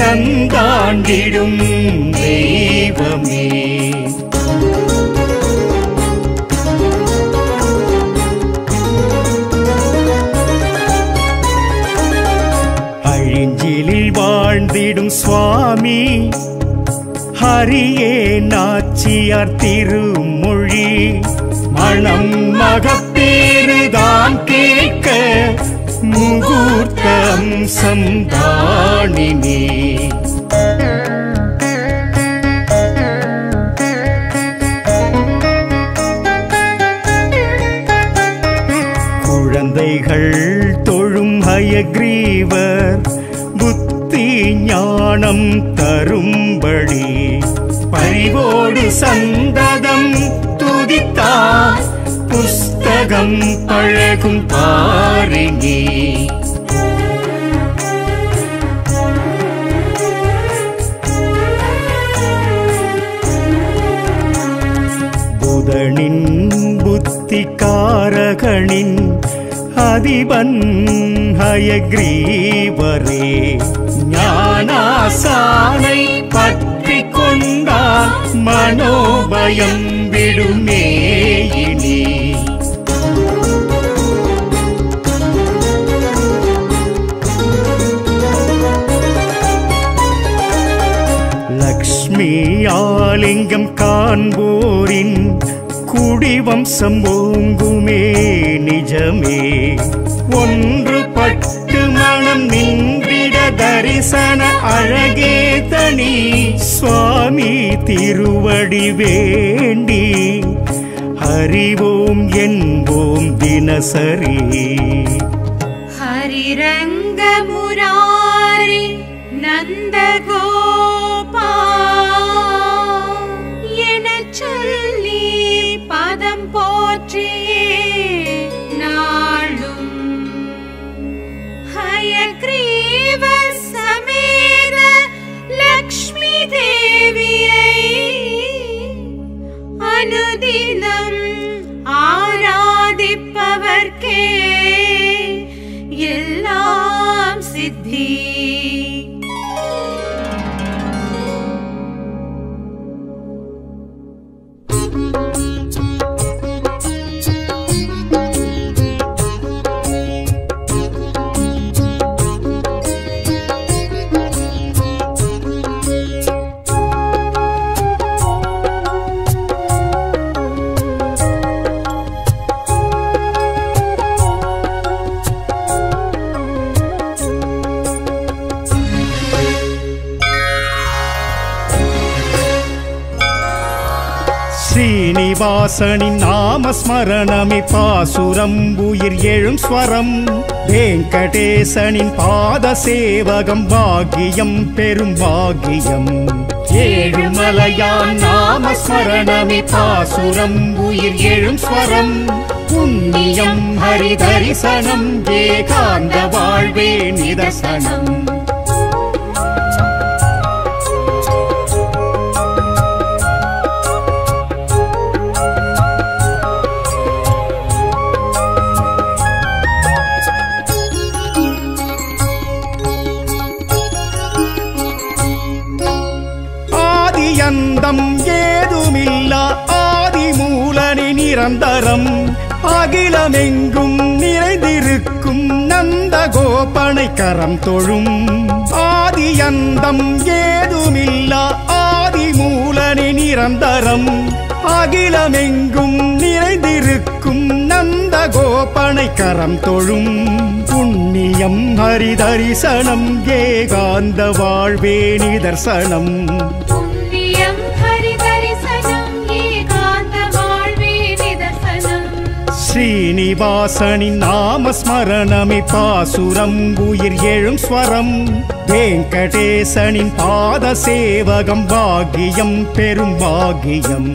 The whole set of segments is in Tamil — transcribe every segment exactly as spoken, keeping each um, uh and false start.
தந்தாண்டிடும் தெய்வமே. அழிஞ்சிலில் வாழ்ந்திடும் சுவாமி ஹரியே நாச்சியார் திருமொழி மனம் மகப்பேறுதான் கேட்க முகூர்த்தம் சந்தானினே. குழந்தைகள் தொழும் ஹயக்ரீவர் புத்தி ஞானம் தரும்படி பரிவோடு சந்ததம் துதித்தார் புஸ்தகம் பழகும் பாருங்கே. புதனின் புத்தி காரகனின் அதிபன் ஹயக்ரீவரே ஞானாசானை பற்றி கொண்டால் மனோபயம் விடுமே இனி. லக்ஷ்மி ஆலிங்கம் காண்போரின் குடிவம்சம் ஓங்குமே நிஜமே. ஒன்று பட்டு மனம் நின்றிட தரிசன அழகே தனி சுவாமி திருவடி வேண்டி ஹரிவோம் என்போம் தினசரி. ஹரிரங்க முராரி நந்தகோபா எனச் சொல்லி பதம் போற்றியே நாளும் ஹயக்ரீவ சமேத லக்ஷ்மி தேவியை அனுதினம் ஆராதிப்பவர்க்கே எல்லாம் சித்தி. ஸ்ரீனிவாசனின் நாமஸ்மரணமே பாசுரம் உயிர் எழும் ஸ்வரம். வெங்கடேசனின் பாத சேவகம் பாக்கியம் பெரும் பாக்கியம். ஏழுமலையான் நாமஸ்மரணமே பாசுரம் உயிர் எழும் ஸ்வரம். புண்ணியம் ஹரி தரிசனம் ஏகாந்த வாழ்வே நிதர்சனம். அந்தம் ஏதுமில்லா ஆதிமூலனி நிரந்தரம். அகிலமெங்கும் நிறைந்திருக்கும் நந்த கோபனை கரம் தொழும். ஆதி அந்தம் ஏதுமில்லா ஆதிமூலனி நிரந்தரம். அகிலமெங்கும் நிறைந்திருக்கும் நந்த கோபனை கரம் தொழும். புண்ணியம் ஹரி தரிசனம் ஏகாந்த வாழ்வே நிதர்சனம். ஸ்ரீனிவாசனின் நாமஸ்மரணமே பாசுரம் உயிர் எழும் ஸ்வரம். வெங்கடேசனின் பாத சேவகம் பாக்கியம் பெரும் பாக்கியம்.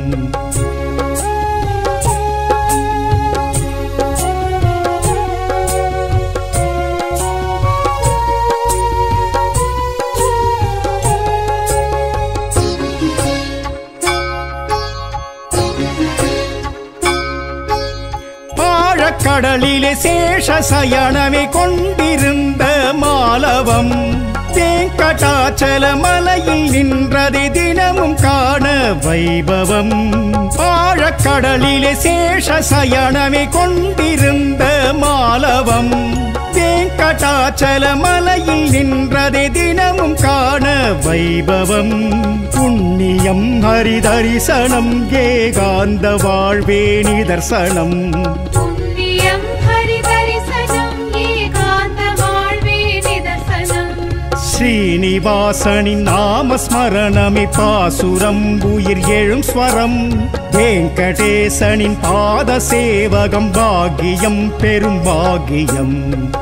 ஆழக்கடலிலே சேஷ சயனமே கொண்டிருந்த மாலவம் வெங்கடாச்சல மலையில் நின்றதை தினமும் காண வைபவம். ஆழக்கடலிலே சேஷ சயனமே கொண்டிருந்த மாலவம் வெங்கடாச்சல மலையில் நின்றதை தினமும் காண வைபவம். புண்ணியம் ஹரிதரிசனம் ஏகாந்த வாழ்வே நிதர்சனம். புண்ணியம் ஹரிதரிசனம் ஏகாந்த வாழ்வே நிதர்சனம். ஸ்ரீனிவாசனின் நாமஸ்மரணமே பாசுரம் உயிர் எழும் ஸ்வரம். வெங்கடேசனின் பாத சேவகம் பாக்கியம் பெரும் பாக்கியம்.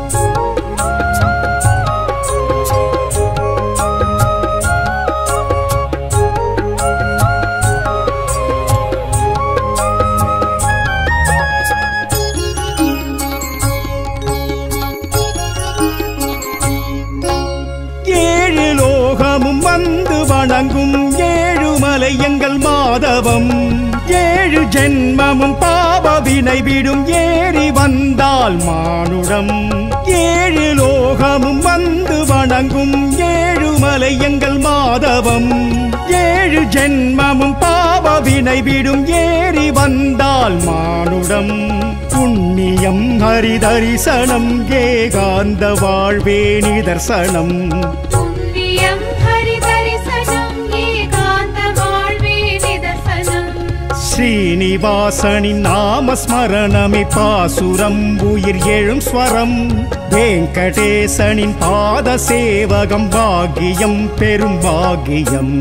ஏழு லோகமும் வந்து வணங்கும் ஏழுமலை எங்கள் மாதவம். ஏழு ஜென்மமும் பாவ வினை விடும் ஏறி வந்தால் மானுடம். ஏழு லோகமும் வந்து வணங்கும் ஏழுமலை எங்கள் மாதவம். ஏழு ஜென்மமும் பாவ வினை விடும் ஏறி வந்தால் மானுடம். புண்ணியம் ஹரிதரிசனம் ஏகாந்த வாழ்வே நிதர்சனம். புண்ணியம் ஹரிதரிசனம் ஏகாந்த வாழ்வே நிதர்சனம். ஸ்ரீனிவாசனின் நாமஸ்மரணமே பாசுரம் உயிர் எழும் ஸ்வரம். வெங்கடேசனின் பாத சேவகம் பாக்கியம் பெரும் பாக்கியம்.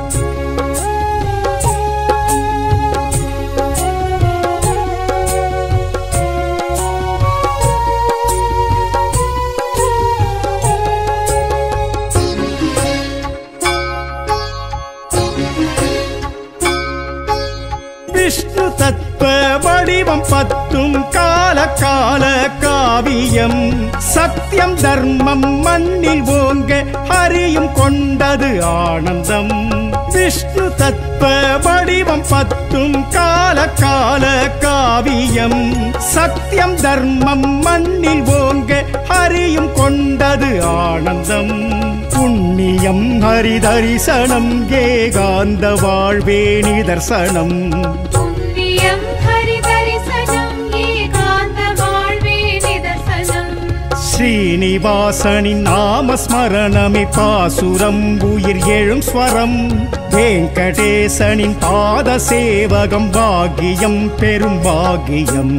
விஷ்ணு தத்துவ வடிவம் பத்தும் கால கால காவியம். சத்தியம் தர்மம் மண்ணில் ஓங்க ஹரியும் கொண்டது ஆனந்தம். விஷ்ணு தத்துவ வடிவம் பத்தும் கால கால காவியம். சத்தியம் தர்மம் மண்ணில் ஓங்க ஹரியும் கொண்டது ஆனந்தம். புண்ணியம் ஹரிதரிசனம் ஏகாந்த வாழ்வே நிதர்சனம். புண்ணியம் ஹரிதரிசனம் ஏகாந்த வாழ்வே நிதர்சனம். ஸ்ரீனிவாசனின் நாமஸ்மரணமே பாசுரம் உயிர் எழும் ஸ்வரம். வெங்கடேசனின் பாத சேவகம் பாக்கியம் பெரும் பாக்கியம்.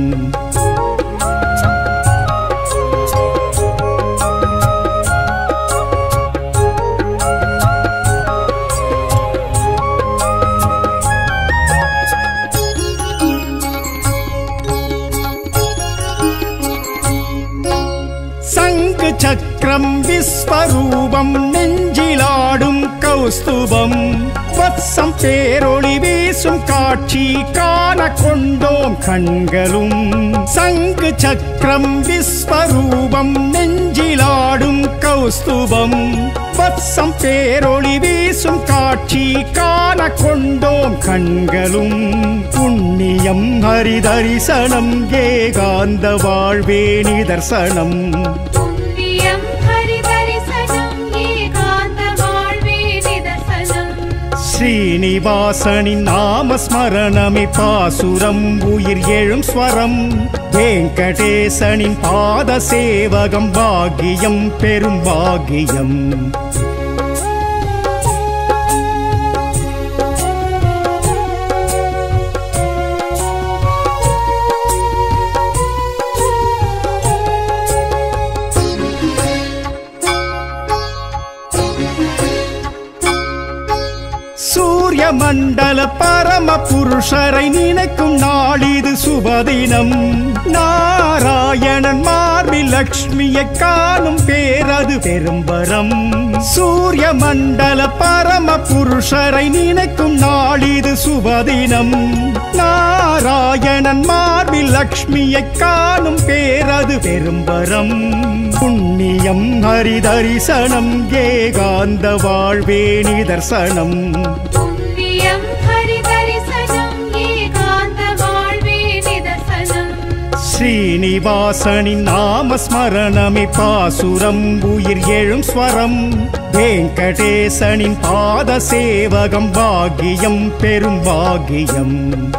சங்கு சக்கரம் விஸ்வரூபம் நெஞ்சிலாடும் கௌஸ்துபம். வத்சம் பேரொளி வீசும் காட்சி காண கொண்டோம் கண்களும். சங்கு சக்கரம் விஸ்வரூபம் நெஞ்சிலாடும் கௌஸ்துபம். வத்சம் பேரொளி வீசும் காட்சி காண கொண்டோம் கண்களும். புண்ணியம் ஹரிதரிசனம் ஏகாந்த வாழ்வே நிதர்சனம். புண்ணியம் ஹரிதரிசனம் ஏகாந்த வாழ்வே நிதர்சனம். ஸ்ரீனிவாசனின் நாமஸ்மரணமே பாசுரம் உயிர் எழும் ஸ்வரம். வெங்கடேசனின் பாத சேவகம் பாக்கியம் பெரும் பாக்கியம். சூரிய மண்டல பரம புருஷரை நினைக்கும் நாளிது சுபதினம். நாராயணன் மார்பில் லக்ஷ்மியை காணும் பேரது பெரும்பரம். சூரிய மண்டல பரம புருஷரை நினைக்கும் நாளிது சுபதினம். நாராயணன் மார்பில் லக்ஷ்மியை காணும் பேரது பெரும்பரம். புண்ணியம் ஹரிதரிசனம் ஏகாந்த வாழ்வே நிதர்சனம். புண்ணியம் ஹரிதரிசனம் ஏகாந்த வாழ்வே நிதர்சனம். ஸ்ரீனிவாசனின் நாமஸ்மரணமே பாசுரம் உயிர் எழும் ஸ்வரம் வெங்கடேசனின் பாத சேவகம் பாக்கியம் பெரும் பாக்கியம்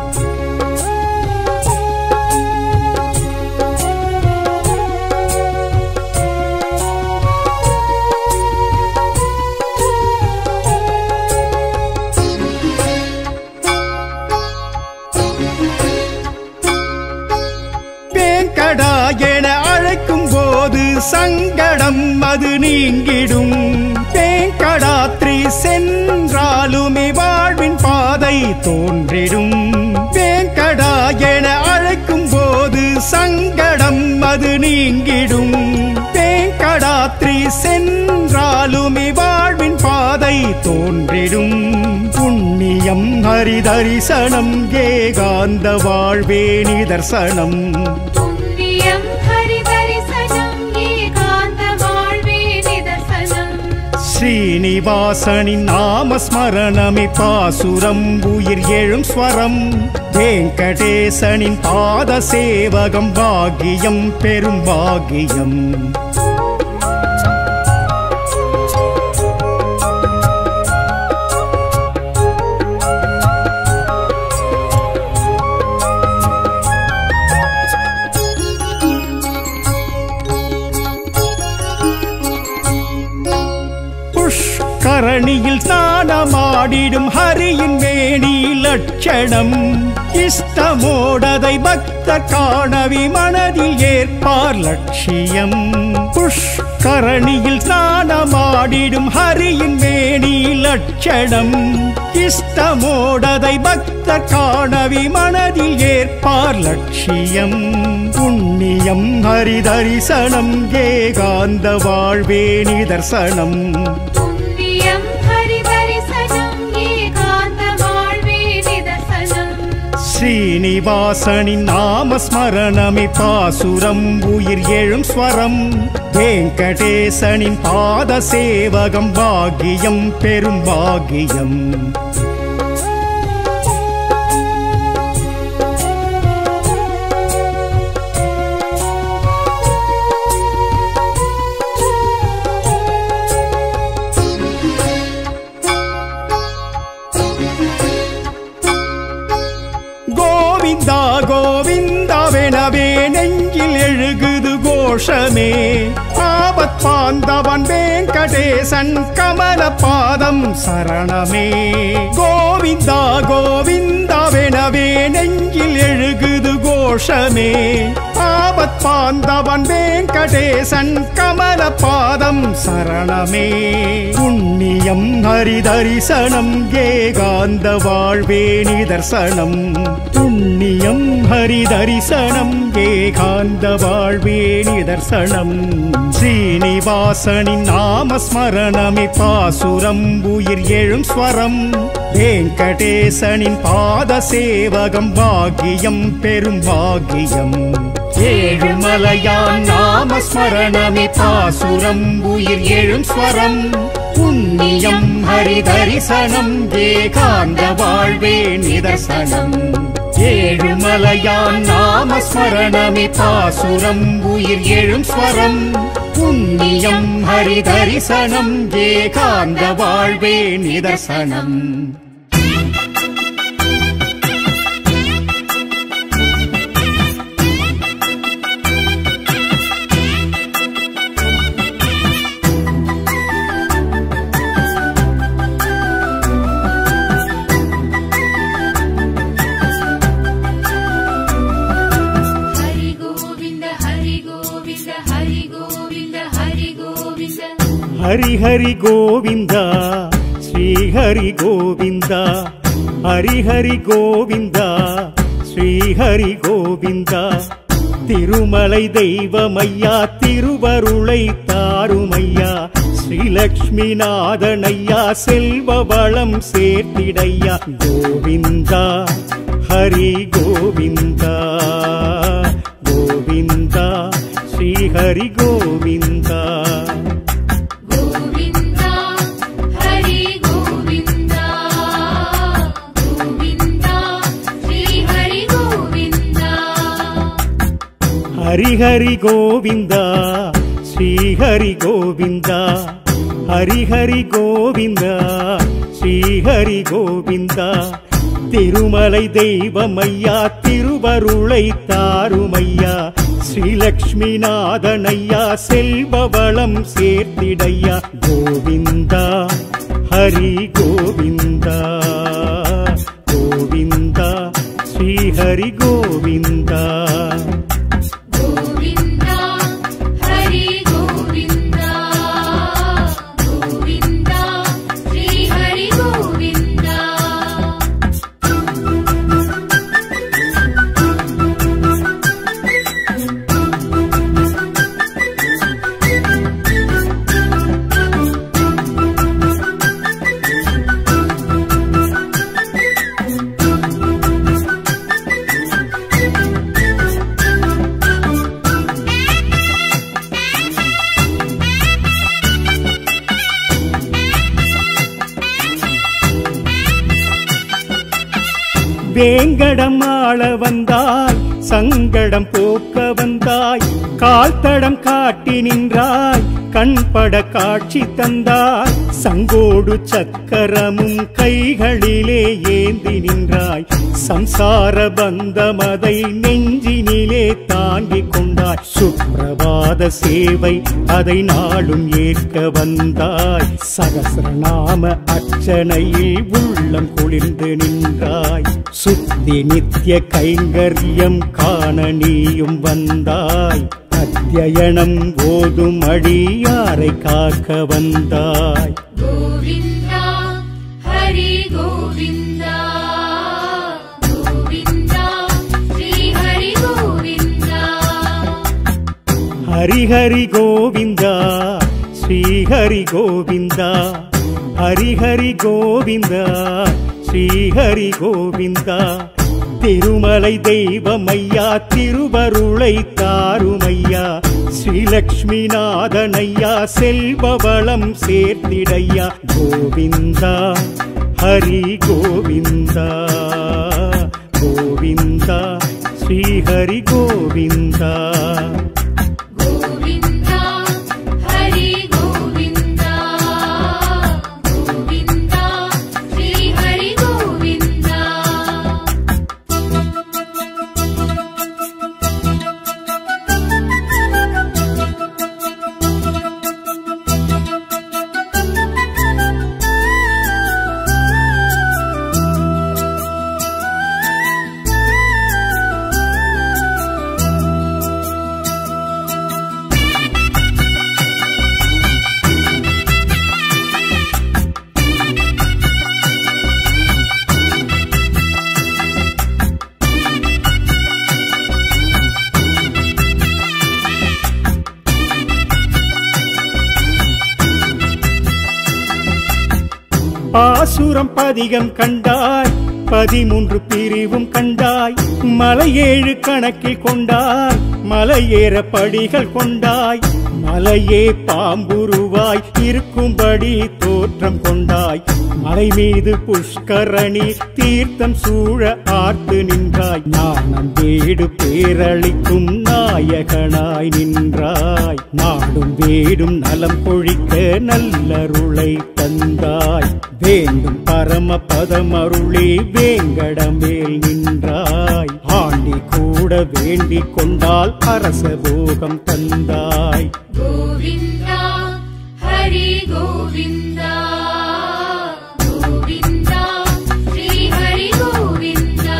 என அழைக்கும் போது சங்கடம் அது நீங்கிடும் வேங்கடாத்ரி சென்றாலுமே வாழ்வின் பாதை தோன்றிடும் வேங்கடா என அழைக்கும் போது சங்கடம் அது நீங்கிடும் வேங்கடாத்ரி சென்றாலுமே வாழ்வின் பாதை தோன்றிடும் புண்ணியம் ஹரிதரிசனம் ஏகாந்த வாழ்வே நிதர்சனம் புண்ணியம் ஹரிதரிசனம் ஏகாந்த வாழ்வே நிதர்சனம் ஸ்ரீனிவாசனின் நாமஸ்மரணமே பாசுரம் உயிர் எழும் ஸ்வரம் வெங்கடேசனின் பாத சேவகம் பாக்கியம் பெரும் பாக்கியம் கரணியில் ஸ்நானமாடிடும் ஹரியின் மேனி லட்சணம் இஷ்டமோடதை பக்த காணவி மனதில் ஏற்பார் லட்சியம் புஷ்கரணியில் ஸ்நானமாடிடும் ஹரியின் மேனி லட்சணம் இஷ்டமோடதை பக்த காணவி மனதில் ஏற்பார் லட்சியம் புண்ணியம் ஹரிதரிசனம் ஏகாந்த வாழ்வே நிதர்சனம் புண்ணியம் ஹரிதரிசனம் ஏகாந்த வாழ்வே நிதர்சனம் ஸ்ரீனிவாசனின் நாமஸ்மரணமே பாசுரம் உயிர் எழும் ஸ்வரம் வெங்கடேசனின் பாத சேவகம் பாக்கியம் பெரும் பாக்கியம் கோவிந்தா கோவிந்தாவெனவே நெஞ்சில் எழுகுது கோஷமே ஆபத் பாந்தவன் வெங்கடேசன் கமல பாதம் சரணமே கோவிந்தா கோவிந்தாவெனவே நெஞ்சில் எழுகுது கோஷமே ஆபத் பாந்தவன் வெங்கடேசன் கமல பாதம் சரணமே புண்ணியம் ஹரிதரிசனம் ஏகாந்த வாழ்வே நிதர்சனம் புண்ணியம் ஹரிதரிசனம் ஏகாந்த வாழ்வே நிதர்சனம் ஸ்ரீனிவாசனின் நாமஸ்மரணமே பாசுரம் உயிர் எழும் ஸ்வரம் வெங்கடேசனின் பாத சேவகம் பாக்கியம் பெரும் பாக்கியம் ஏழுமலையான் நாமஸ்மரணமே பாசுரம் உயிர் எழும் ஸ்வரம் புண்ணியம் ஹரிதரிசனம் ஏகாந்த வாழ்வே நிதர்சனம் ஏழுமலையான் நாமஸ்மரணமே பாசுரம் உயிர் எழும் ஸ்வரம் புண்ணியம் ஹரிதரிசனம் ஏகாந்த வாழ்வே நிதர்சனம் ஹரி ஹரி கோவிந்தா ஸ்ரீ ஹரி கோவிந்தா ஹரி ஹரி கோவிந்தா ஸ்ரீ ஹரி கோவிந்தா திருமலை தெய்வமையா திருவருளை தாருமையா ஸ்ரீலக்ஷ்மி நாதனையா செல்வ வளம் சேர்த்திடையா கோவிந்தா ஹரி கோவிந்தா கோவிந்தா ஸ்ரீ ஹரி கோவிந்தா ஹரி ஹரி கோவிந்தா ஸ்ரீ ஹரி கோவிந்தா ஹரி ஹரி கோவிந்தா ஸ்ரீ ஹரி கோவிந்தா திருமலை தெய்வமையா திருவருளை தாருமையா ஸ்ரீலக்ஷ்மி நாதனையா செல்வ வளம் சேர்த்திடையா கோவிந்தா ஹரி கோவிந்தா கோவிந்தா ஸ்ரீ ஹரி கோவிந்தா கோவிந்தா ஹரி கோவிந்தா கோவிந்தா ஸ்ரீ ஹரி கோவிந்தா வேங்கடம் ஆள வந்தாய் சங்கடம் போக்க வந்தாய் கால் தடம் காட்டி நின்றாய் கண்பட காட்சி தந்தாய் சங்கோடு சக்கரமும் கைகளிலே ஏந்தி நின்றாய் சம்சார பந்தமதை நெஞ்சினிலே தாங்கிக் கொண்டாய் சுப்பிரபாத சேவை அதை நாளும் ஏற்க வந்தாய் சகஸ்ரநாம அர்ச்சனையில் உள்ளம் குளிர்ந்து நின்றாய் சுத்தி நித்திய கைங்கரியம் காண நீயும் வந்தாய் அத்தியனம் ஓதும் அடியாரை காக்க வந்தாய் கோவிந்தா ஹரி கோவிந்தா கோவிந்தா ஸ்ரீ ஹரி கோவிந்தா ஹரி ஹரி கோவிந்தா ஸ்ரீ ஹரி கோவிந்தா ஹரி ஹரி கோவிந்தா ஸ்ரீ ஹரி கோவிந்தா திருமலை தெய்வமையா திருவருளை தாருமையா ஸ்ரீலக்ஷ்மி நாதனையா செல்வ வளம் சேர்த்திடையா கோவிந்தா ஹரி கோவிந்தா கோவிந்தா ஸ்ரீ ஹரி கோவிந்தா கோவிந்தா ஹரி கோவிந்தா கோவிந்தா ஸ்ரீ ஹரி கோவிந்தா பாசுரம் பதிகம் கண்டாய் பதிமூன்று பிரிவும் கண்டாய் மலையேழு கணக்கில் கொண்டாய் மலையேற படிகள் கொண்டாய் மலையே பாம்புருவாய் இருக்கும்படி தோற்றம் கொண்டாய் மலை மீது புஷ்கரணி தீர்த்தம் சூழ ஆர்த்து நின்றாய் நாணம் வீடு பேரளிக்கும் நாயகனாய் நின்றாய் நாடும் வீடும் நலம் பொழிக்க நல்லருளை தந்தாய் வேண்டும் பரம பதமருளே வேங்கடமேல் நின்றாய் ஆண்டி கூட வேண்டிக் கொண்டால் அரச போகம் தந்தாய் கோவிந்தா ஹரி கோவிந்தா கோவிந்தா ஸ்ரீ ஹரி கோவிந்தா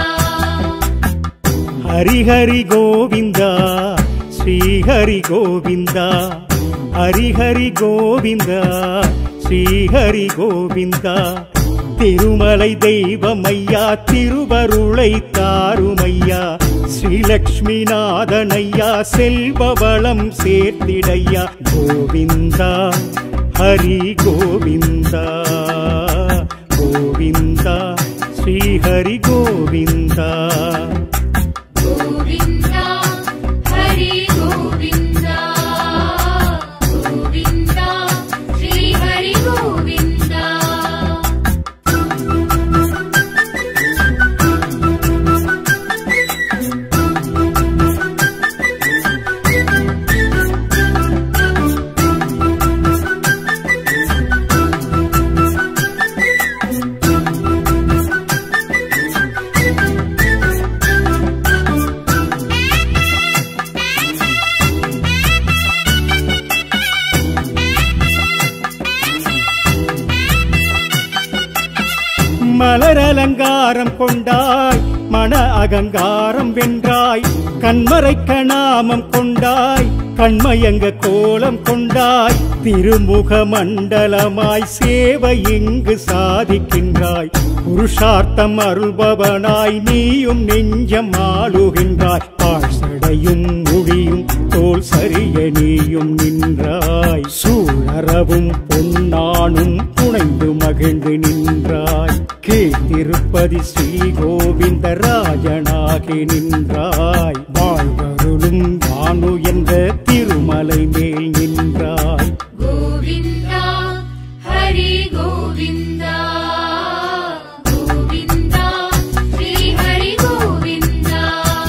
ஹரி ஹரி கோவிந்தா ஸ்ரீ ஹரி கோவிந்தா ஹரி ஹரி கோவிந்தா ஸ்ரீ ஹரி கோவிந்தா திருமலை தெய்வமையா திருவருளை தாருமையா ஸ்ரீலக்ஷ்மி நாதனையா செல்வ வளம் சேர்த்திடையா கோவிந்தா ஹரி கோவிந்தா கோவிந்தா ஸ்ரீ ஹரி கோவிந்தா கோவிந்தா ஹரி கோவிந்தா கோவிந்தா ஸ்ரீ ஹரி கோவிந்தா அலங்காரம் கொண்டாய் மன அகங்காரம் வென்றாய் கண்மறைக்க நாமம் கொண்டாய் கண்மயங்க கோலம் கொண்டாய் திருமுக மண்டலமாய் சேவை இங்கு சாதிக்கின்றாய் புருஷார்த்தம் அருள்பவனாய் நீயும் நெஞ்சம் ஆளுகின்றாய் பாழ்சடையும் முடியும் தோல் சரிய நீயும் நின்றாய் சூழறவும் பொன்னானும் புனைந்து மகிழ்ந்து நின்றாய் கீழ்த்திருப்பதி ஸ்ரீ கோவிந்த ராஜனாகி நின்றாய் வாழ்வருளும் வானு என்ற திருமலை மேல் நின்றாய் கோவிந்தா ஹரி கோவிந்தா கோவிந்தா ஸ்ரீ ஹரி கோவிந்தா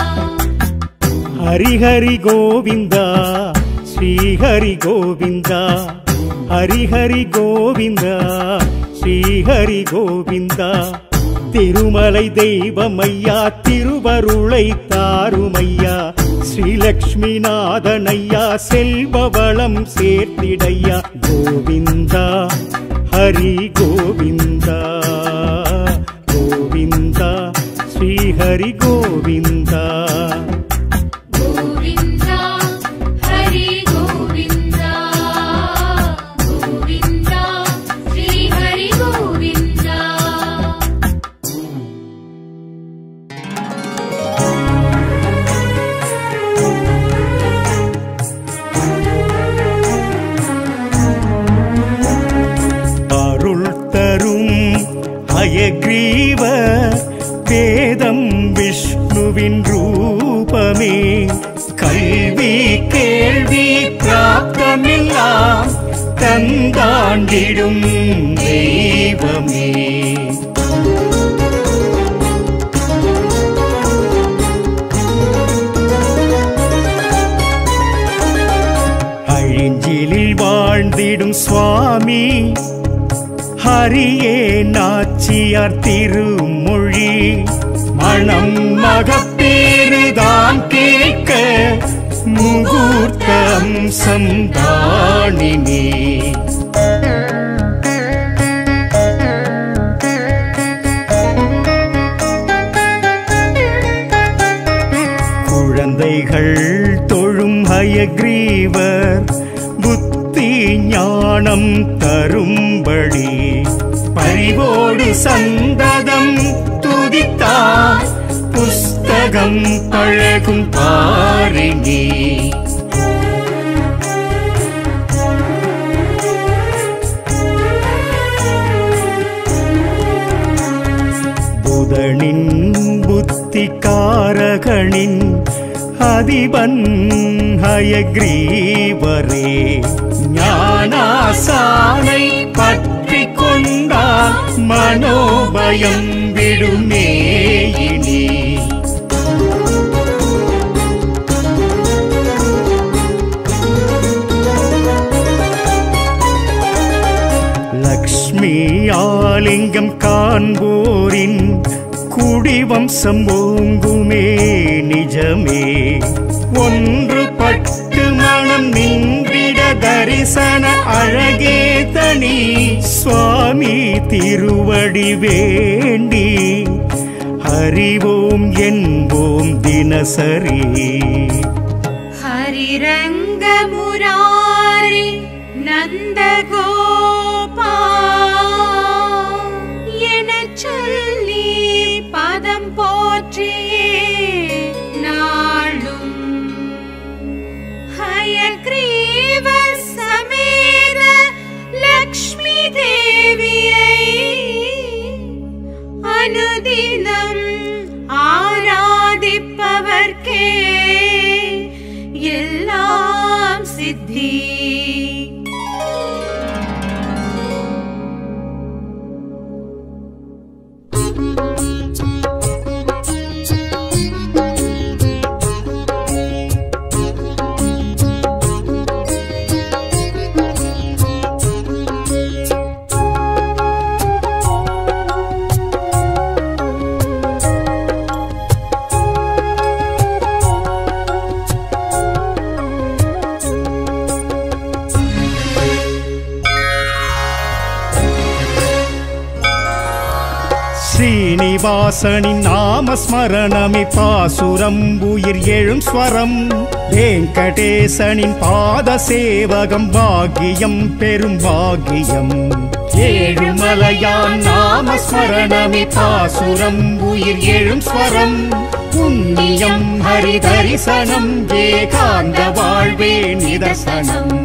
ஹரி ஹரி கோவிந்தா ஸ்ரீ ஹரி கோவிந்தா ஹரி ஹரி கோவிந்தா ஸ்ரீ ஹரி கோவிந்தா திருமலை தெய்வமையா திருவருளை தாருமையா ஸ்ரீலக்ஷ்மி நாதனையா செல்வவளம் சேர்த்திடையா கோவிந்தா ஹரி கோவிந்தா கோவிந்தா ஸ்ரீ ஹரி கோவிந்தா கோவிந்தா ஹரி கோவிந்தா கோவிந்தா ஸ்ரீ ஹரி கோவிந்தா அருள் தரும் ஹயக்ரீவ வேதம் விஷ்ணுவின் ரூபமே கல்வி கேள்வி பிராப்தமெல்லாம் தந்தாண்டிடும் தெய்வமே அழிஞ்சிலில் வாழ்ந்திடும் சுவாமி ஹரியே நாச்சியார் திருமொழி மனம் மகப்பேறுதான் கேட்க முகூர்த்த அம்சம் தானினே குழந்தைகள் தொழும் ஹயக்ரீவர் புத்தி ஞானம் தரும்படி பரிவோடு சந்ததம் துதித்தார் புஸ்தகம் பழகும் பாரினி புதனின் புத்தி காரகனின் அதிபன் ஹயக்ரீவரே ஞானாசானை பற்றி கொண்டால் மனோபயம் விடுமே இனி லக்ஷ்மி ஆலிங்கம் காண்போரின் குடிவம்சம் ஓங்குமே நிஜமே ஒன்று பட்டு மனம் நின்றிட தரிசன அழகே தனி சுவாமி திருவடி வேண்டி அறிவோம் என்போம் தினசரி ஹரிரங்க முராரி நந்தகோபா எனச் சொல்லி பதம் போற்றியே நாளும் ஹயக்ரீவ சமேத லக்ஷ்மி தேவியை அனுதினம் ஆராதிப்பவர்க்கே எல்லாம் சித்தி ஸ்ரீனிவாசனின் நாமஸ்மரணமே பாசுரம் உயிர் எழும் ஸ்வரம் வெங்கடேசனின் பாத சேவகம் பாக்கியம் பெரும் பாக்கியம் ஏழுமலையான் நாமஸ்மரணமே பாசுரம் உயிர் எழும் ஸ்வரம் புண்ணியம் ஹரி தரிசனம் ஏகாந்த வாழ்வே நிதர்சனம்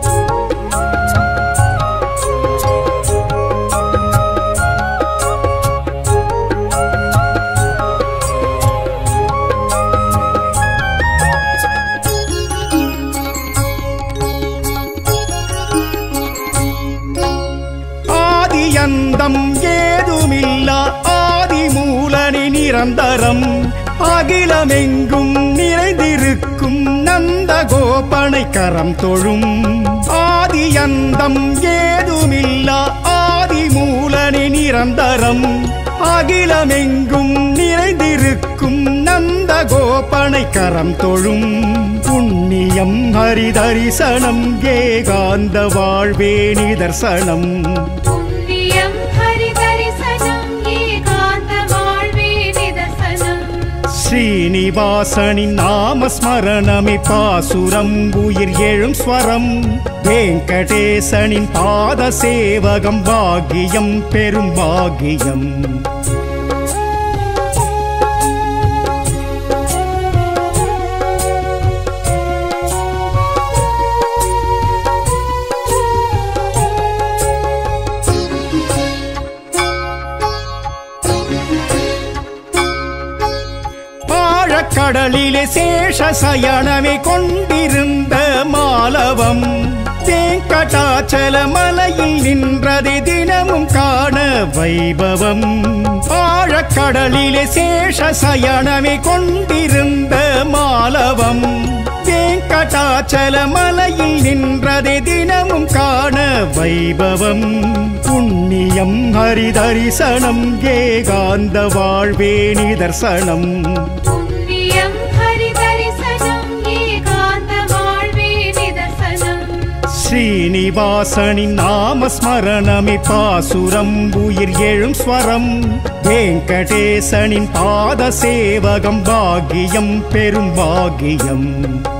ஆதியந்தம் ஏதுமில்லா ஆதிமூலனி நிரந்தரம் அகிலமெங்கும் நிறைந்திருக்கும் நந்த கோபனை கரம் தொழும் ஆதியந்தம் ஏதுமில்லா ஆதிமூலனி நிரந்தரம் அகிலமெங்கும் நிறைந்திருக்கும் நந்த கோபனை கரம் தொழும் புண்ணியம் ஹரி தரிசனம் ஏகாந்த வாழ்வே நிதர்சனம் ஸ்ரீனிவாசனின் நாமஸ்மரணமே பாசுரம் உயிர் எழும் ஸ்வரம் வெங்கடேசனின் பாத சேவகம் பாக்கியம் பெரும் பாக்கியம் கடலிலே சேஷ சயனமே கொண்டிருந்த மாலவம் வெங்கடாச்சல மலையில் நின்றதை தினமும் காண வைபவம் ஆழக்கடலிலே சேஷ சயனமே கொண்டிருந்த மாலவம் வெங்கடாச்சல மலையில் நின்றதை தினமும் காண வைபவம் புண்ணியம் ஹரி தரிசனம் ஏகாந்த வாழ்வே நிதர்சனம் ஸ்ரீனிவாசனின் நாமஸ்மரணமே பாசுரம் உயிர் எழும் ஸ்வரம் வெங்கடேசனின் பாத சேவகம் பாக்கியம் பெரும் பாக்கியம்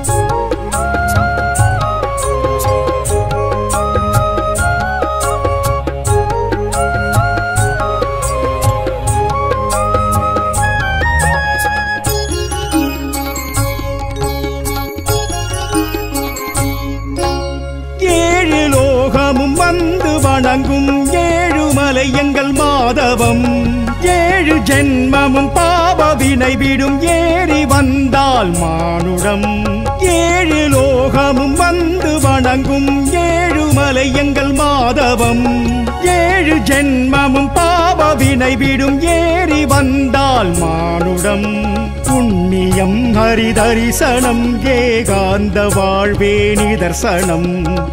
வந்து வணங்கும் ஏழுமலை எங்கள் மாதவம் ஏழு ஜென்மமும் பாவ வினை விடும் ஏறி வந்தால் மானுடம் ஏழு லோகமும் வந்து வணங்கும் ஏழுமலை எங்கள் மாதவம் ஏழு ஜென்மமும் பாவ வினை விடும் ஏறி வந்தால் மானுடம் புண்ணியம் ஹரி தரிசனம் ஏகாந்த வாழ்வே நிதர்சனம்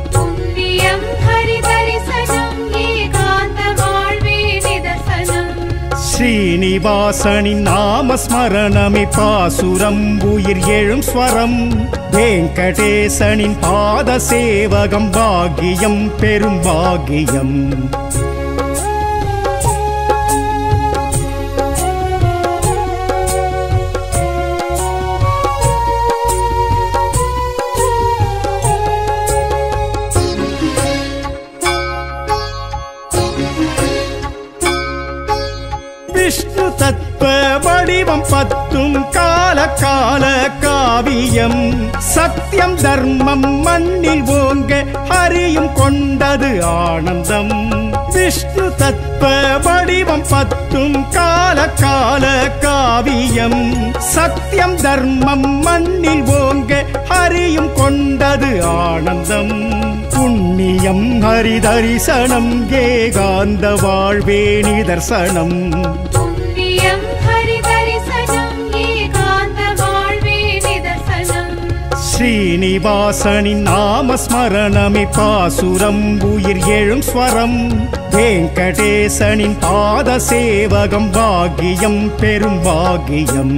ஸ்ரீனிவாசனின் நாமஸ்மரணமே பாசுரம் உயிர் எழும் ஸ்வரம் வெங்கடேசனின் பாத சேவகம் பாக்கியம் பெரும் பாக்கியம் விஷ்ணு தத்துவ வடிவம் பத்தும் கால கால காவியம் சத்தியம் தர்மம் மண்ணில் ஓங்க ஹரியும் கொண்டது ஆனந்தம் விஷ்ணு தத்துவ வடிவம் பத்தும் கால கால காவியம் சத்தியம் தர்மம் மண்ணில் ஓங்க ஹரியும் கொண்டது ஆனந்தம் புண்ணியம் ஹரி தரிசனம் ஏகாந்த வாழ்வே நிதர்சனம் ஸ்ரீனிவாசனின் நாமஸ்மரணமே பாசுரம் உயிர் எழும் ஸ்வரம் வெங்கடேசனின் பாத சேவகம் பாக்கியம் பெரும் பாக்கியம்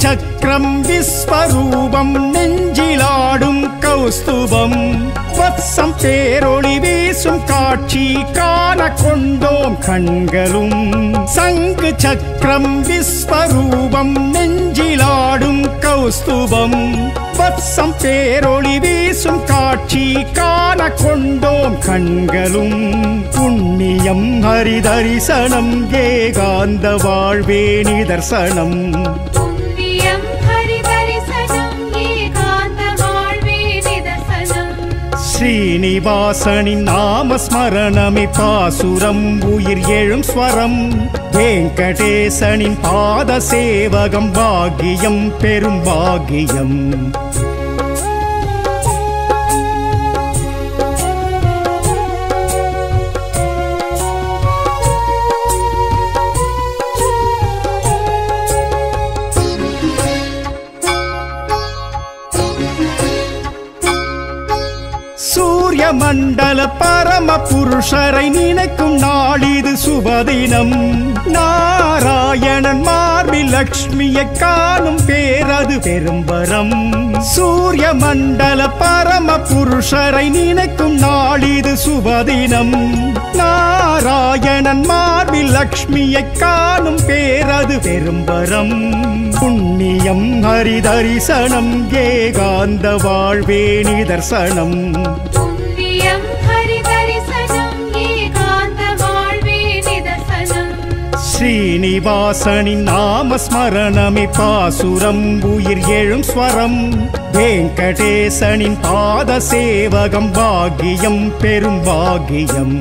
சக்கரம் விஸ்வரூபம் நெஞ்சிலாடும் கௌஸ்துபம் வத்சம் பேரொளி வீசும் காட்சி காண கொண்டோம் கண்களும் சங்கு சக்கரம் விஸ்வரூபம் நெஞ்சிலாடும் கௌஸ்துபம் வத்சம் பேரொளி வீசும் காட்சி காண கொண்டோம் கண்களும் புண்ணியம் ஹரிதரிசனம் ஏகாந்த வாழ்வே நிதர்சனம் புண்ணியம் ஹரிதரிசனம் ஏகாந்த வாழ்வே நிதர்சனம் ஸ்ரீனிவாசனின் நாமஸ்மரணமே பாசுரம் உயிர் எழும் ஸ்வரம் வெங்கடேசனின் பாத சேவகம் பாக்கியம் பெரும் பாக்கியம் சூரிய மண்டல பரம புருஷரை நினைக்கும் நாளிது சுபதினம் நாராயணன் மார்பில் லக்ஷ்மியை காணும் பேரது பெரும்பரம் சூரிய மண்டல பரம புருஷரை நினைக்கும் நாளிது சுபதினம் நாராயணன் மார்பில் லக்ஷ்மியை காணும் பேரது பெரும்பரம் புண்ணியம் ஹரிதரிசனம் ஏகாந்த வாழ்வே நிதர்சனம் புண்ணியம் ஹரிதரிசனம் ஏகாந்த வாழ்வே நிதர்சனம் ஸ்ரீனிவாசனின் நாமஸ்மரணமே பாசுரம் உயிர் எழும் ஸ்வரம் வெங்கடேசனின் பாத சேவகம் பாக்கியம் பெரும் பாக்கியம்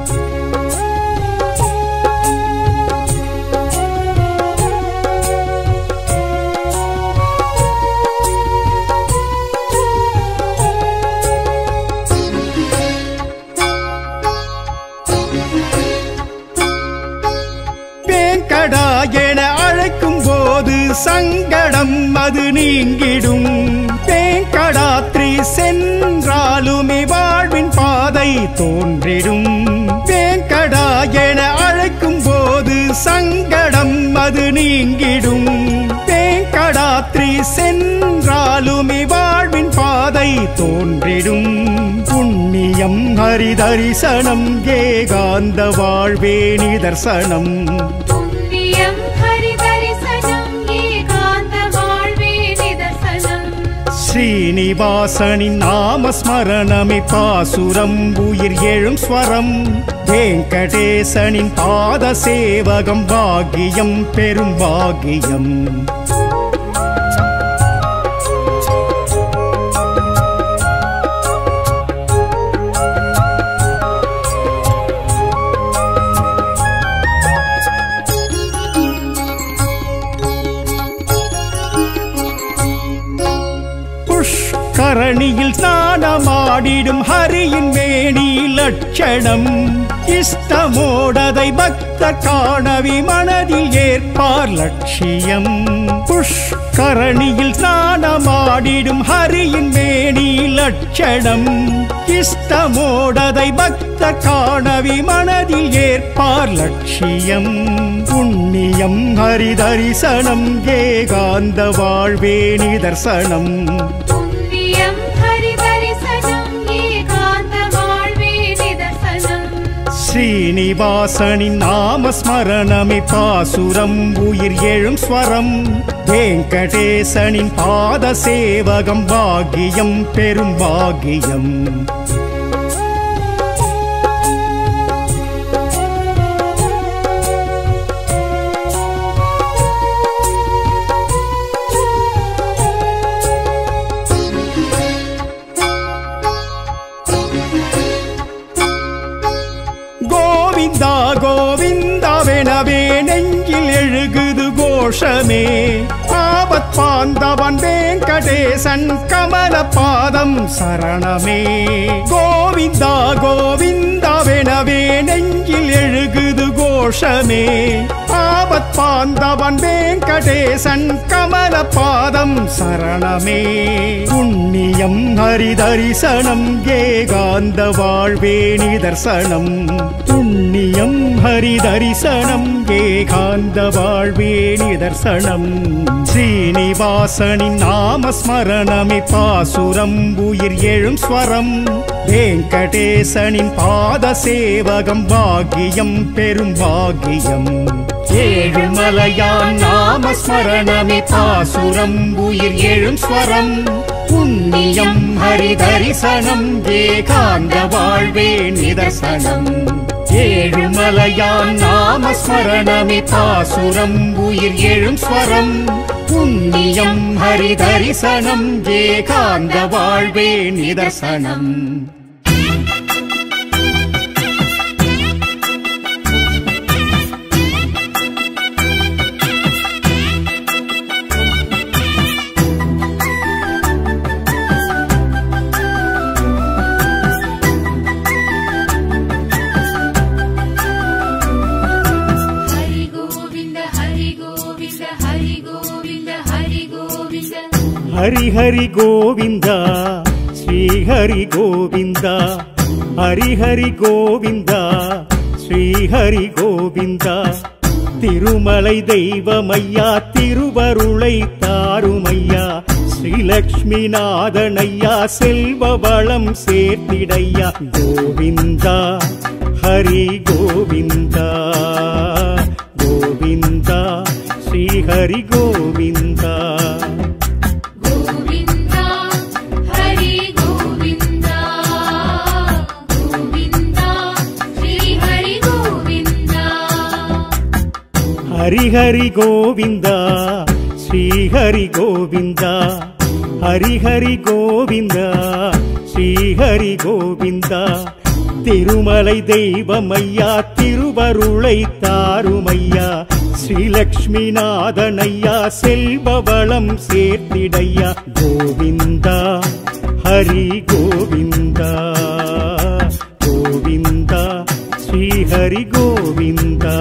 என அழைக்கும் போது சங்கடம் அது நீங்கிடும் வேங்கடாத்ரி சென்றாலுமே வாழ்வின் பாதை தோன்றிடும் வேங்கடா என அழைக்கும் போது சங்கடம் அது நீங்கிடும் வேங்கடாத்ரி சென்றாலுமே வாழ்வின் பாதை தோன்றிடும் புண்ணியம் ஹரிதரிசனம் ஏகாந்த வாழ்வே நிதர்சனம் புண்ணியம் ஹரிதரிசனம் ஏகாந்த வாழ்வே நிதர்சனம் ஸ்ரீனிவாசனின் நாமஸ்மரணமே பாசுரம் உயிர் எழும் ஸ்வரம் வெங்கடேசனின் பாத சேவகம் பாக்கியம் பெரும் பாக்கியம் கரணியில் ஸ்நானமாடிடும் ஹரியின் மேனி லட்சணம் இஷ்டமோடதை பக்தர் காணவி மனதில் ஏற்பார் லட்சியம் புஷ்கரணியில் ஸ்நானமாடிடும் ஹரியின் மேனி லட்சணம் இஷ்டமோடதை பக்தர் காணவி மனதில் ஏற்பார் லட்சியம் புண்ணியம் ஹரிதரிசனம் ஏகாந்த வாழ்வே நிதர்சனம் புண்ணியம் ஹரிதரிசனம் ஏகாந்த வாழ்வே நிதர்சனம் ஸ்ரீனிவாசனின் நாமஸ்மரணமே பாசுரம் உயிர் எழும் ஸ்வரம் வெங்கடேசனின் பாத சேவகம் பாக்கியம் பெரும் பாக்கியம் கோவிந்தா கோவிந்தாவெனவே நெஞ்சில் எழுகுது கோஷமே ஆபத் பாந்தவன் வெங்கடேசன் கமல பாதம் சரணமே கோவிந்தா கோவிந்தாவெனவே நெஞ்சில் எழுகுது கோஷமே ஆபத் பாந்தவன் வெங்கடேசன் கமல பாதம் சரணமே புண்ணியம் ஹரிதரிசனம் ஏகாந்த வாழ்வே நிதர்சனம் புண்ணியம் ஹரி தரிசனம் ஏகாந்த வாழ்வே நிதர்சனம் ஸ்ரீனிவாசனின் நாமஸ்மரணமே பாசுரம் உயிர் எழும் ஸ்வரம் வெங்கடேசனின் பாத சேவகம் பாக்கியம் பெரும் பாக்கியம் ஏழுமலையான் நாமஸ்மரணமே பாசுரம் உயிர் எழும் ஸ்வரம் புண்ணியம் ஹரி தரிசனம் ஏகாந்த வாழ்வே நிதர்சனம் ஏழுமலையான் நாமஸ்மரணமே பாசுரம் உயிர் எழும் ஸ்வரம் புண்ணியம் ஹரி தரிசனம் ஏகாந்த வாழ்வே நிதர்சனம் ஹரி ஹரி கோவிந்தா ஸ்ரீ ஹரி கோவிந்தா ஹரி ஹரி கோவிந்தா ஸ்ரீ ஹரி கோவிந்தா திருமலை தெய்வமையா திருவருளை தாருமையா ஸ்ரீலக்ஷ்மி நாதனையா செல்வ வளம் சேர்த்திடையா கோவிந்தா ஹரி கோவிந்தா கோவிந்தா ஸ்ரீ ஹரி கோவிந்தா ஹரி ஹரி கோவிந்தா ஸ்ரீ ஹரி கோவிந்தா ஹரி ஹரி கோவிந்தா ஸ்ரீ ஹரி கோவிந்தா திருமலை தெய்வமையா திருவருளை தாருமையா ஸ்ரீலக்ஷ்மி நாதனையா செல்வ வளம் சேர்த்திடையா கோவிந்தா ஹரி கோவிந்தா கோவிந்தா ஸ்ரீ ஹரி கோவிந்தா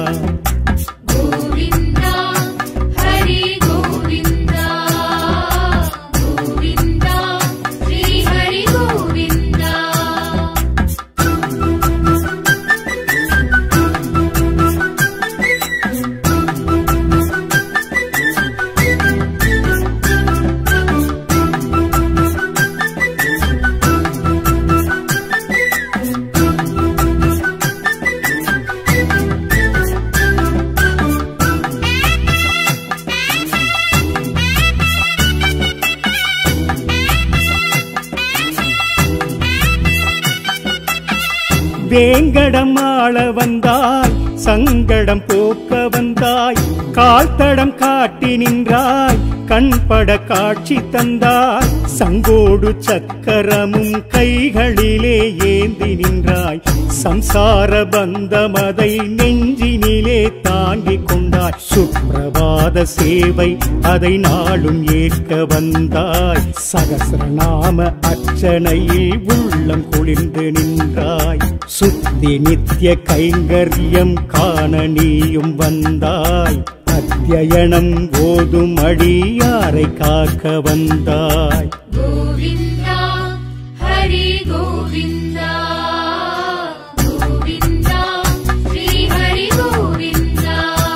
வேங்கடம் ஆள வந்தாய் சங்கடம் போக்க வந்தாய் கால்தடம் காட்டி நின்றாய் கண்பட காட்சி தந்தாய் சங்கோடு சக்கரமும் கைகளிலே ஏந்தி நின்றாய் சம்சார பந்தமதை நெஞ்சினிலே தாங்கிக் கொண்டாய் சுப்ரபாத சேவை அதை நாளும் ஏற்க வந்தாய் சகஸ்ரநாம அர்ச்சனையில் உள்ளம் குளிர்ந்து நின்றாய் சுத்தி நித்திய கைங்கரியம் காண நீயும் வந்தாய் அத்தியனம் ஓதும் அடியாரை காக்க வந்தாய் கோவிந்தா ஹரி கோவிந்தா கோவிந்தா ஸ்ரீ ஹரி கோவிந்தா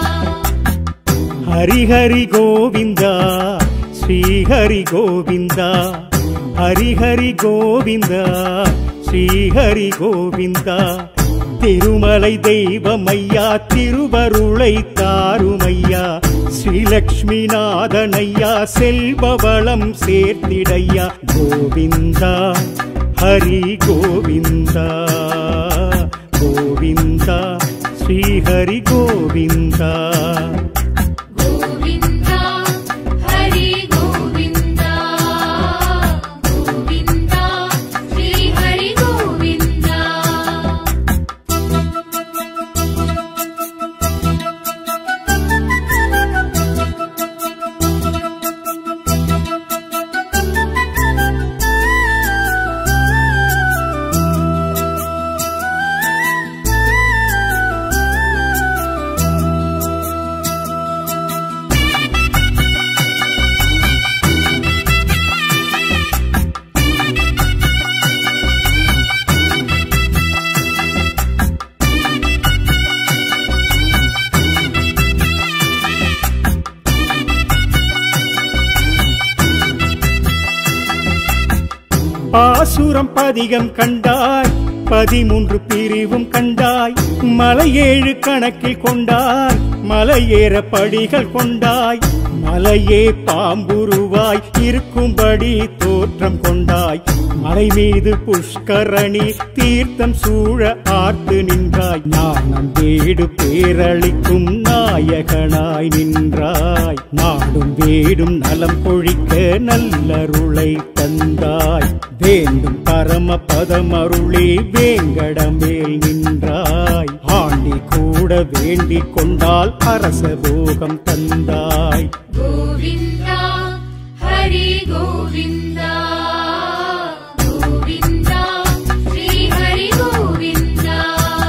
ஹரி ஹரி கோவிந்தா ஸ்ரீ ஹரி கோவிந்தா ஹரி ஹரி கோவிந்தா ஸ்ரீ ஹரி கோவிந்தா திருமலை தெய்வமையா திருவருளை தாருமையா ஸ்ரீலக்ஷ்மி நாதனையா செல்வ வளம் சேர்த்திடையா கோவிந்தா ஹரி கோவிந்தா கோவிந்தா ஸ்ரீ ஹரி கோவிந்தா கோவிந்தா ஹரி கோவிந்தா கோவிந்தா ஸ்ரீ ஹரி கோவிந்தா பாசுரம் பதிகம் கண்டாய், பதிமூன்று பிரிவும் கண்டாய், மலையேழு கணக்கில் கொண்டாய், மலையேற படிகள் கொண்டாய், மலையே பாம்புருவாய் இருக்கும்படி தோற்றம் கொண்டாய், மலை மீது புஷ்கரணி தீர்த்தம் சூழ ஆர்த்து நின்றாய், ஞானம் வேடு பேரளிக்கும் நாயகனாய் நின்றாய், நாடும் வேடும் நலம் பொழிக்க நல்லருளை தந்தாய், வேண்டும் பரம பதமருளே வேங்கடமேல் நின்றாய், ஆண்டி கூட வேண்டிக் கொண்டால் அரச போகம் தந்தாய். கோவிந்தா ஹரி கோவிந்தா கோவிந்தா ஸ்ரீ ஹரி கோவிந்தா.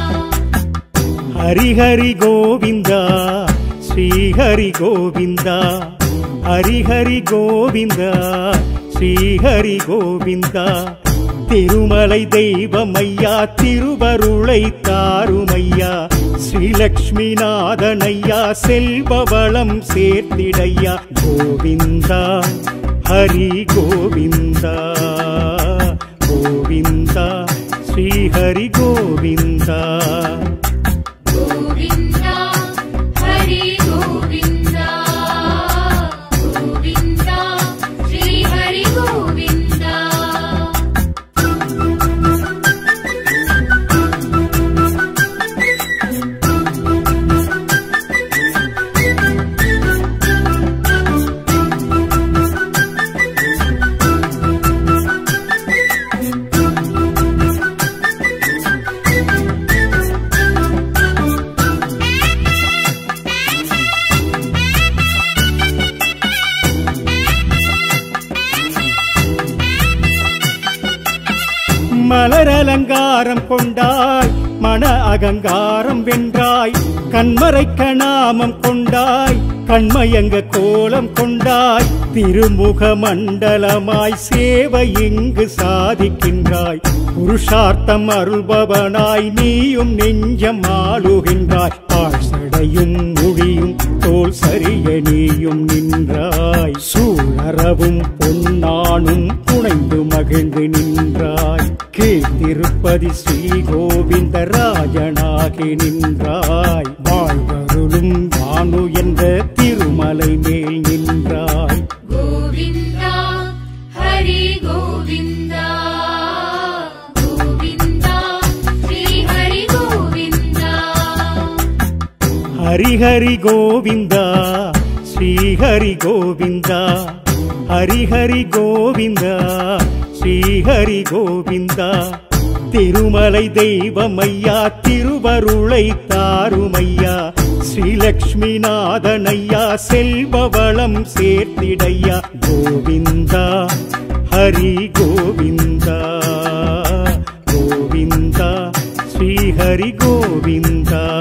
ஹரி ஹரி கோவிந்தா ஸ்ரீ ஹரி கோவிந்தா, ஹரி ஹரி கோவிந்தா ஸ்ரீ ஹரி கோவிந்தா. திருமலை தெய்வமையா திருவருளை தாருமையா, ஸ்ரீலக்ஷ்மி நாதனையா செல்வவளம் சேர்த்திடையா. கோவிந்தா ஹரி கோவிந்தா கோவிந்தா ஸ்ரீ ஹரி கோவிந்தா. கோவிந்தா ஹரி கோவிந்தா கோவிந்தா ஸ்ரீ ஹரி கோவிந்தா. மலர் அலங்காரம் கொண்டாய், மன அகங்காரம் வென்றாய், கண்மறைக்க நாமம் கொண்டாய், கண்மயங்க கோலம் கொண்டாய், திருமுக மண்டலமாய் சேவை இங்கு சாதிக்கின்றாய், புருஷார்த்தம் அருள்பவனாய் நீயும் நெஞ்சம் ஆளுகின்றாய், ஆழ்சடையும் மொழியும் தோல் சரிய நீயும் நின்றாய், சூழறவும் பொன்னானும் புனைந்து மகிழ்ந்து நின்றாய், கீழ்த்திருப்பதி ஸ்ரீ கோவிந்த ராஜனாகி நின்றாய், வாழ்வருளும் வானு என்ற திருமலை மேல் நின்றாய். கோவிந்தா ஹரி கோவிந்தா கோவிந்தா ஸ்ரீ ஹரி கோவிந்தா. ஹரி ஹரி கோவிந்தா ஸ்ரீ ஹரி கோவிந்தா, ஹரி ஹரி கோவிந்தா ஸ்ரீ ஹரி கோவிந்தா. திருமலை தெய்வமையா திருவருளை தாருமையா, ஸ்ரீலக்ஷ்மி நாதனையா செல்வவளம் சேர்த்திடையா. கோவிந்தா ஹரி கோவிந்தா கோவிந்தா ஸ்ரீ ஹரி கோவிந்தா.